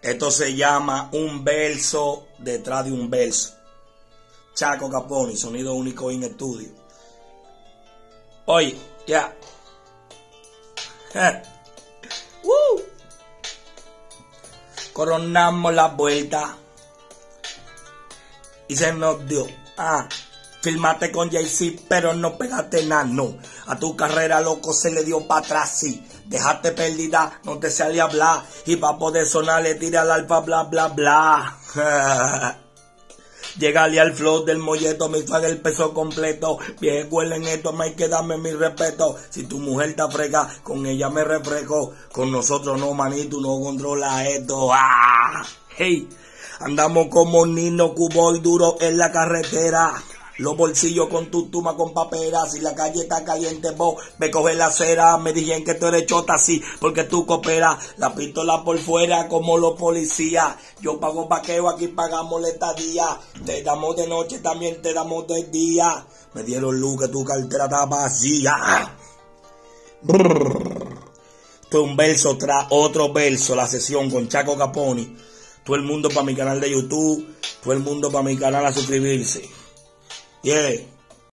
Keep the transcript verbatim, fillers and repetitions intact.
Esto se llama un verso detrás de un verso. Chaco Capone, sonido único en estudio. Oye, ya. Yeah. uh. Coronamos la vuelta y se nos dio. Ah, filmaste con Jay-Z, pero no pegaste nada, no. A tu carrera, loco, se le dio para atrás, sí. Dejaste perdida, no te sale a hablar. Y para poder sonar le tira al alfa, bla, bla, bla. Llegale al flow del molleto, mi fan el peso completo. Bien, huelen esto, me hay que darme mi respeto. Si tu mujer está frega, con ella me refresco. Con nosotros no, manito, no controla esto. ¡Ah! Hey, andamos como Nino Cubo y duro en la carretera. Los bolsillos con tu tuma con papera. Si la calle está caliente, vos me coges la cera. Me dijeron que tú eres chota, sí, porque tú cooperas. La pistola por fuera como los policías. Yo pago vaqueo, aquí pagamos la estadía. Te damos de noche, también te damos de día. Me dieron luz que tu cartera está vacía. Brrr. Esto es un verso tras otro verso, la sesión con Chaco Capone. Todo el mundo para mi canal de YouTube. Todo el mundo para mi canal a suscribirse. Yeah.